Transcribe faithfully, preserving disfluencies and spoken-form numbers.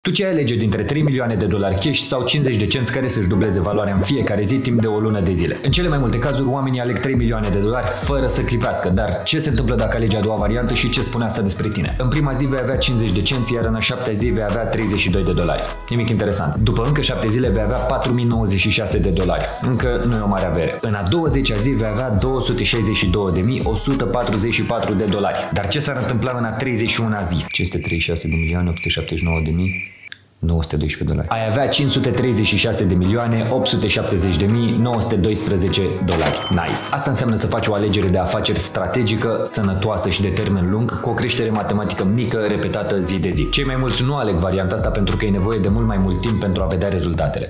Tu ce ai alege dintre trei milioane de dolari cash sau cincizeci de cenți care să-și dubleze valoarea în fiecare zi timp de o lună de zile? În cele mai multe cazuri, oamenii aleg trei milioane de dolari fără să clipească, dar ce se întâmplă dacă alegi a doua variantă și ce spune asta despre tine? În prima zi vei avea cincizeci de cenți, iar în a șaptea zi vei avea treizeci și doi de dolari. Nimic interesant. După încă șapte zile vei avea patru mii nouăzeci și șase de dolari. Încă nu e o mare avere. În a douăzecea zi vei avea două sute șaizeci și două de mii o sută patruzeci și patru de dolari. Dar ce s-ar întâmpla în a treizeci și una zi? cinci sute treizeci și șase de milioane opt sute șaptezeci și nouă de mii nouă sute doisprezece dolari. Ai avea cinci sute treizeci și șase de milioane opt sute șaptezeci de mii nouă sute doisprezece dolari. Nice! Asta înseamnă să faci o alegere de afaceri strategică, sănătoasă și de termen lung, cu o creștere matematică mică, repetată zi de zi. Cei mai mulți nu aleg varianta asta pentru că e nevoie de mult mai mult timp pentru a vedea rezultatele.